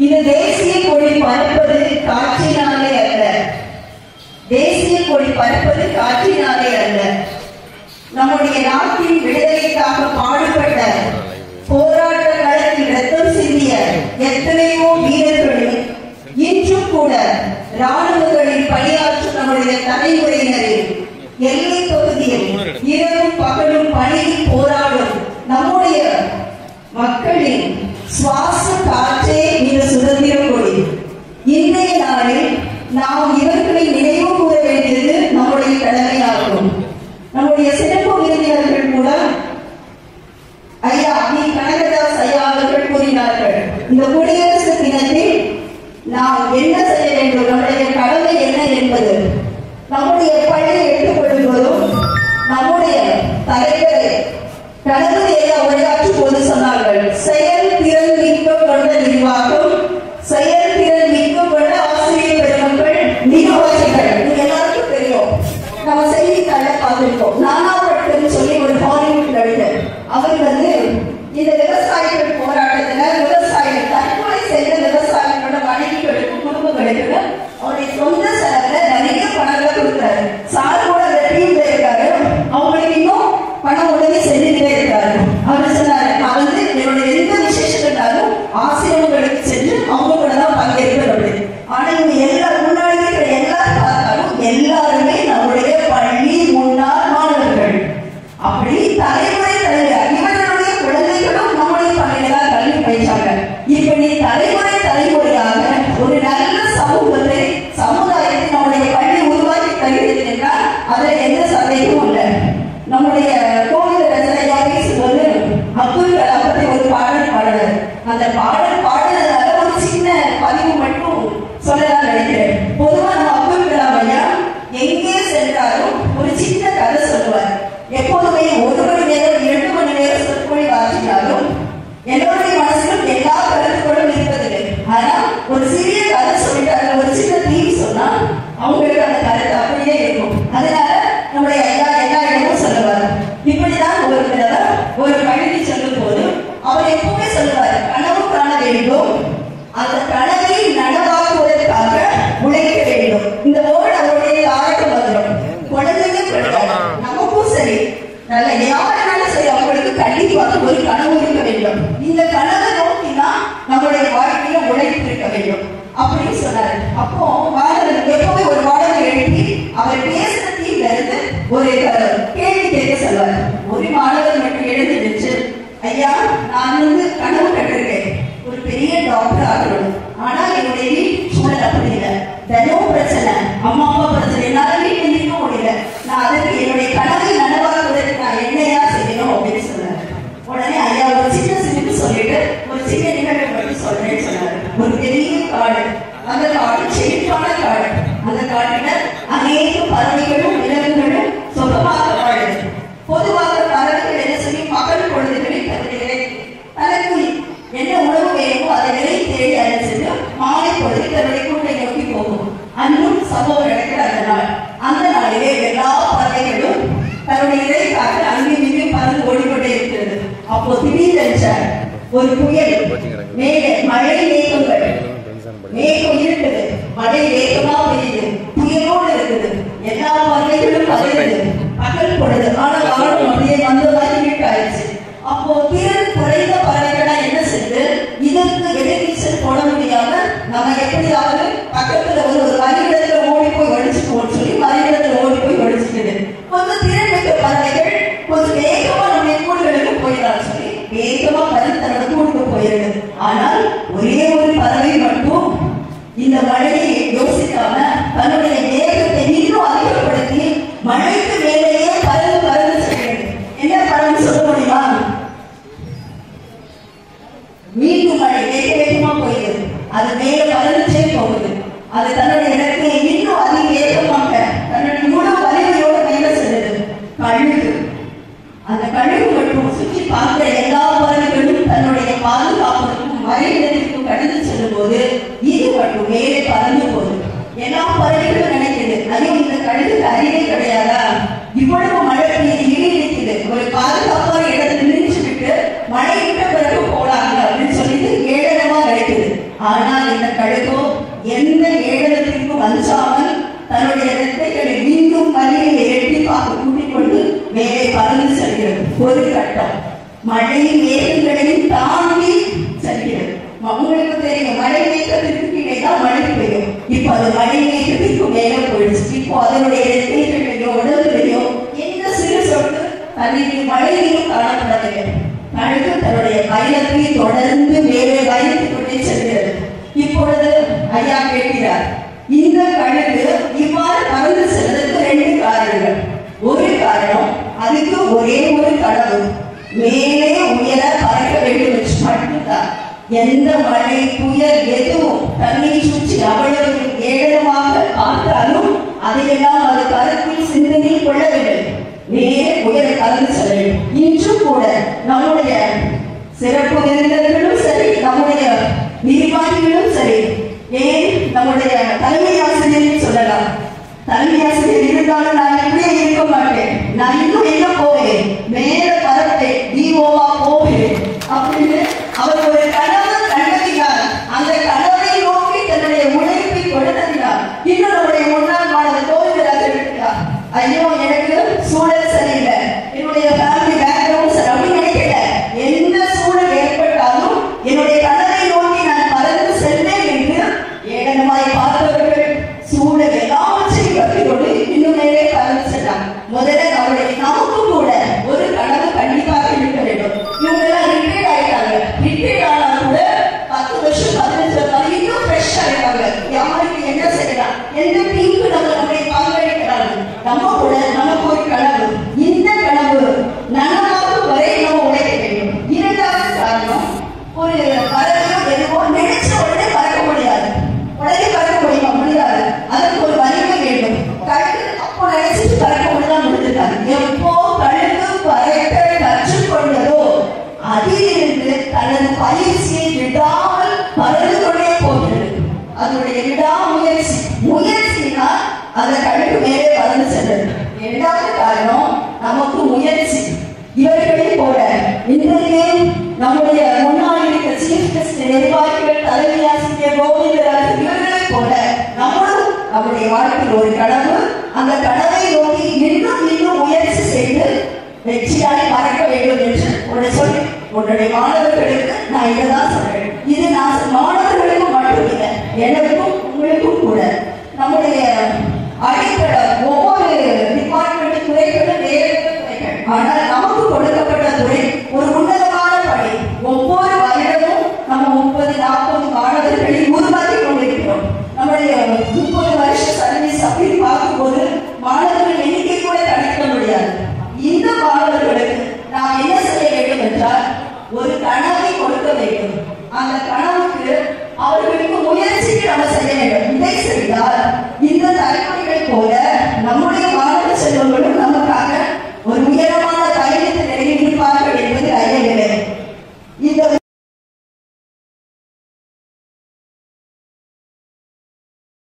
இது தேசிய கொடி பறப்பது காற்றினாலே அல்ல, தேசிய கொடி பறப்பது காற்றினாலே அல்ல. நம்முடைய நாட்டின் விடுதலைக்காக பாடுபட்ட போராட்ட களத்தில் ரத்தம் சிந்திய எத்தனையோ வீரர்களும் இன்றும் கூட ராணுவங்களில் பணியாற்றும் நம்முடைய தலைமுறையினரில் எல்லை பகுதியில் இரவும் பகலும் பணியில் போராடும் நம்முடைய மக்களின் சுவாச காற்றே இந்த சுதந்திர கொடி. இன்றைய நாளில் நாம் இவர்களை நினைவு கூற வேண்டியது நம்முடைய கடமையாகும். நம்முடைய சிறப்பு விருந்தினர்கள் கூட ஐயா கனகதாஸ் ஐயா அவர்கள் கூறினார்கள், இந்த குடியரசு தினத்தில் நாம் என்ன செய்ய வேண்டும், நம்முடைய கடமை என்ன என்பது. நம்முடைய பள்ளியை எடுத்துக்கொள்ளும் போதும் நம்முடைய தலைவரை தளபதி ஐயா உரையாற்றும் போது சொன்னார்கள், செயல்திறன் மிக்க கொண்ட நிர்வாகம், செயல்திறன் மிக்க கொண்ட ஆசிரியர் பெருமக்கள், நிர்வாகிகள். இது எல்லாருக்கும் தெரியும், நம்ம செய்தித்தாள பார்த்திருக்கோம். நானாப்பட்டம் சொல்லி ஒரு ஹாலிவுட் நடிகர், அவர் இந்த விவசாயிகள் போராட்டத்துல விவசாயிகள் தற்கொலை செய்த விவசாயிகளோட மனைவிகளுக்கும் குடும்பங்களுக்கு அவருடைய சொந்த செலவுல நிறைய பணங்களை கொடுக்குறாரு. சார் கூட அந்த டீம்ல இருக்காரு, அவங்களுக்கு இன்னும் பணம் உதவி செஞ்சுட்டே இருக்காரு. அவர் சொன்னாரு, நான் என்னோட எந்த விசேஷத்துனாலும் ஆசிரியர்களுக்கு சென்று அவங்க கூட தான் பங்கேற்கிறேன் அப்படின்னு. ஆனா இவங்க எல்லாரும் முன்னாடி இருக்கிற எல்லாரும் பார்த்தாலும் எல்லாருமே நம்முடைய பள்ளி முன்னாள் மாணவர்கள். அப்படி தலைமுறை தலைவர் இவர்களுடைய குழந்தைகளும் நம்முடைய பள்ளியில தான் கல்வி பயிற்சாங்க. இப்படி தலைமுறை தலைமுறையாக ஒரு நல்ல சமுதாயத்தை நம்முடைய பள்ளி உருவாக்கி தருகிறது என்றால் அதுல எந்த சந்தேகமும் இல்லை. நம்முடைய கோவில் ரசனையா பேசும்போது அப்துல் கலாம் பற்றி ஒரு பாடல் பாடுறார். அந்த பாடல் பாடுறதால ஒரு சின்ன பதிவு மட்டும் சொல்லலாம் நினைக்கிறேன். பொதுவா நம்ம அப்துல் கலாம் ஐயா எங்கே சென்றாலும் ஒரு சின்ன கதை சொல்லுவார். எப்போதுமே 1 மணி நேரம் 2 மணி நேரம் சொற்பொழி வாசித்தாலும் எல்லோருடைய மனசிலும் எல்லா கருத்துக்களும் இருப்பதில்லை. ஆனா ஒரு சிறிய கதை சொல்லிட்டாரு, ஒரு சின்ன தீம் சொன்னா அவங்களுக்கு அந்த கருத்து அப்படியே இருக்கும். அதனால நம்முடைய ஐயா எல்லா இடமும் சொல்லுவார். இப்படிதான் ஒரு தடவை ஒரு கல்வி சொல்லும் போது அவர் எப்பவுமே சொல்லுவார், கனவு காண வேண்டும், அந்த கனவை நனவாக்குவதற்காக உழைக்க வேண்டும். இந்த வேர்டு அவருடைய ஆரோக்கியம் வந்துடும். குழந்தைங்க நமக்கும் சரி, நல்ல யாருனாலும் சரி, அவங்களுக்கு கண்டிப்பாக ஒரு கனவு இருக்க வேண்டும். இந்த கனவை நோக்கிதான் நம்மளுடைய வாழ்க்கையில உழைப்பு இருக்க வேண்டும் அப்படின்னு சொன்னாரு. அப்போ மாணவர்கள் எப்பவுமே ஒரு மாணவர் எழுப்பி அவர் பேசுற தீர்ல இருந்து ஒரு கேள்வி கேட்க சொல்வார். ஒரு மாணவர் மட்டும் எழுந்து நின்று, ஐயா நான் கனவு கண்டிருக்கேன், ஒரு பெரிய டாக்டர் ஆகணும். ஆனா என்னுடைய வீட்டு சூழல் அப்படி இல்லை, தினமும் பிரச்சனை, அம்மா அப்பா பிரச்சனை, என்னால வீட்டில் இருக்க முடியல. நான் அதற்கு என்னுடைய கனவை நனவாக்குவதற்கு நான் என்னையா செய்யணும் அப்படின்னு சொன்னாரு. உடனே ஐயா ஒரு சின்ன சிரிப்பு சொல்லிட்டு ஒரு சின்ன நிகழ்வை பற்றி சொல்றேன்னு சொன்னாரு. ஒரு பெரிய காடு, அந்த காடு செழிப்பான காடு. அந்த காட்டுல அநேக பறவைகளும் விலங்குகளும் சொந்தமாக வாழுது. பொதுவாக பறவைகள் என்ன செய்யும், பகல் பொழுதுகளில் தனக்கு என்ன உணவு வேணுமோ அதை விலை தேடி அழைச்சிட்டு மாலை பொழுது தன்னுடைய கூட்டை நோக்கி போகும். அன்றும் சம்பவம் நடக்கிற அந்த நாளிலே எல்லா பறவைகளும் தன்னுடைய இலைக்காக அங்கேயும் இங்கேயும் பறந்து ஓடிக்கொண்டே இருக்கிறது. அப்போ திடீரென்ற ஒரு புயல், மழை மேகங்கள், மேகம் இருக்குது, மழை வேகமா பெய்யுது, புயலோடு இருக்குது, எல்லா பறவைகளும் பறந்து பகல் பொழுது. ஆனால் வாழும் அப்படியே வந்த மாதிரி வீட்டாயிடுச்சு. அப்போ திறன் குறைந்த பறவைகளா என்ன செய்து இதற்கு எதிர்நீச்சல் போட முடியாம நம்ம எப்படியாவது பக்கத்துல ஒரு வரியிடத்துல ஓடி போய் ஒழிச்சுக்கோன்னு சொல்லி வரியிடத்துல ஓடி போய் ஒழிச்சுக்குது. கொஞ்சம் திறன் மிக்க பறவைகள் கொஞ்சம் வேகமா நம்ம கூடுகளுக்கு போயிடலாம் சொல்லி வேகமா பறந்து தன்னோட கூடுக்கு போயிருக்கு. ஆனால் ஒரே ஒரு பறவை மட்டும் இந்த மழையை யோசிக்காம தன்னுடைய வேகத்தை இன்னும் அதிகப்படுத்தி மழைக்கு மேலேயே பறந்து பறந்து செய்கிறது. என்ன பறந்து சொல்ல முடியுமா? மீண்டும் மழை வேக வேகமா போயிடுது, அது மேல பறந்துச்சே போகுது. அது தன்னுடைய இடத்தை இன்னும் அதிக வேகமாக தன்னுடைய முழு வலிமையோட மேல செல்லுது. கழுகு, அந்த கழுகு மட்டும் சுற்றி பார்க்கிற எல்லா பறவைகளும் தன்னுடைய பாதுகாப்புக்கும் வரையிடத்திற்கும் கடந்து செல்லும் போது இது மட்டும் மேலே பறந்து போகுது. எல்லா பறவைகளும் நினைக்குது, ஐயோ இந்த கழுகுக்கு அறிவே கிடையாதா, இவ்வளவு மழை பெய்து இடிக்குது, ஒரு பாதுகாப்பான இடத்துல நின்று விட்டு மழை விட்ட பிறகு போடாங்க அப்படின்னு சொல்லிட்டு ஏழனமா கிடைக்குது. ஆனால் ஒரு கட்டம் மழை மேகங்களையும் தாண்டி செல்கிறது. உங்களுக்கு தெரியும், மழை மேகத்திற்கு கீழே தான் மழை பெய்யும். இப்ப அது மழை மேகத்திற்கு மேல போயிடுச்சு. இப்போ அதனுடைய ரெக்கைகளையோ உடல்களையோ எந்த சிறு சொட்டு தண்ணீர் மழையிலும் காணப்படவில்லை. கழுகு தன்னுடைய பயணத்தை தொடர்ந்து வேறு பயணித்துக் கொண்டே செல்கிறது. இப்பொழுது ஐயா கேட்கிறார், இந்த கழுகு இவ்வாறு பறந்து செல்வதற்கு 2 காரணங்கள். ஒரு காரணம், அதுக்கு ஒரே ஒரு கனவு, மேலே உயர பறக்க வேண்டும் என்று மட்டும்தான். எந்த மழை புயல் எதுவும் தண்ணீர் சுற்றி அவ்வளவு ஏழமாக பார்த்தாலும் அதையெல்லாம் அது கருத்தில் சிந்தனை கொள்ளவில்லை. மேலே உயர கலந்து செல்ல வேண்டும். இன்றும் கூட நம்முடைய சிறப்பு விருந்தினர்களும் சரி, நம்முடைய நிர்வாகிகளும் சரி, ஏன் நம்முடைய தலைமை ஆசிரியரையும் சொல்லலாம். தலைமை ஆசிரியர் இருந்தாலும் நான் இப்படியே இருக்க மாட்டேன், நான் இன்னும் எங்க போவேன், மேல பரப்பேன், தீவோவா போவேன் அப்படின்னு அவர் ஒரு கனவு கண்டதினார். அந்த கனவை நோக்கி தன்னுடைய உழைப்பை கொடுத்ததினார். இன்னும் நம்முடைய முன்னாள் மாணவர் கோவிந்தராஜர் இருக்கிறார். ஐயோ, எனக்கு சூழல் சரியில்லை, என்னுடைய ஃபேமிலி பேக்ரவுண்ட் சரி அப்படின்னு நினைக்கல. எந்த சூழல் ஏற்பட்டாலும் என்னுடைய கனவை நோக்கி நான் பறந்து செல்வேன் என்று ஏளனமாய் பார்த்தவர்கள் சூழல் எல்லாவற்றையும் கற்றுக்கொண்டு இன்னும் மேலே பறந்து சென்றார். முதல்ல நமக்கும் கூட ஒரு கனவு கண்டிப்பாக இருக்க வேண்டும். இவங்க எல்லாம் ரிட்டையர்ட் ஆயிட்டாங்க. ரிட்டையர்ட் ஆனா கூட 10 வருஷம் 15 வருஷம் இன்னும் ஃப்ரெஷ்ஷா இருக்காங்க. யாருக்கு என்ன செய்யலாம், எந்த டீமுக்கு நம்மளுடைய பங்களிக்கிறாங்க. நம்ம கூட நமக்கு ஒரு கனவு, இந்த கனவு நனவாகும் வரை நம்ம உழைக்க வேண்டும். இரண்டாவது காரணம், ஒரு பறவையோ எதுவோ நினைச்ச உடனே பறக்க முடியாது. உடனே பறக்க முடியுமா? முடியாது. அதற்கு ஒரு வலிமை வேண்டும். கழுகு அப்போ நினைச்சிட்டு பறக்க முடியாது, முடிஞ்சிருக்காது. எப்போ கழுகு பறக்க கற்றுக்கொண்டதோ அதிலிருந்து தனது பயிற்சியை விடாமல் பறந்து கொண்டே போகிறது. அதனுடைய முயற்சியினால் அந்த கழுகு மேலே பறந்து சென்றது. இரண்டாவது காரணம், நமக்கு முயற்சி. இவர்களை போல இன்றைக்கு நம்முடைய முன்னாள் இருக்க சீஃப் கெஸ்ட் நிர்வாகிகள், தலைமை ஆசிரியர் கோவிந்தராஜ் இவர்களை போல நம்மளும் நம்முடைய வாழ்க்கையில் ஒரு கனவு, அந்த கனவை நோக்கி இன்னும் இன்னும் முயற்சி செய்து வெற்றியாய் பறக்க வேண்டும் என்று சொல்லி உன்னுடைய மாணவர்களுக்கு நான் இதைதான் சொல்றேன். இது நான் மாணவர்களுக்கு மட்டும் இல்லை, எனக்கும் உங்களுக்கும் கூட. நம்முடைய அடித்தளம் ஒவ்வொரு டிபார்ட்மெண்ட் துறைகளும் வேறு துறைகள், ஆனால் நமக்கு கொடுக்கப்பட்ட துறை ஒரு உன்னதமான பணி. ஒவ்வொரு வருடமும் நம்ம 30-40 மாணவர்களை உருவாக்கி கொண்டிருக்கிறோம். நம்முடைய 30 வருஷ சர்வீஸ் அப்படின்னு பார்க்கும்போது மாணவர்கள் எண்ணிக்கை கூட கணக்கிட முடியாது. இந்த மாணவர்களுக்கு நாம் என்ன செய்ய வேண்டும் என்றால் ஒரு கனவை கொடுக்க வேண்டும். அந்த கனவுக்கு அவர்கள்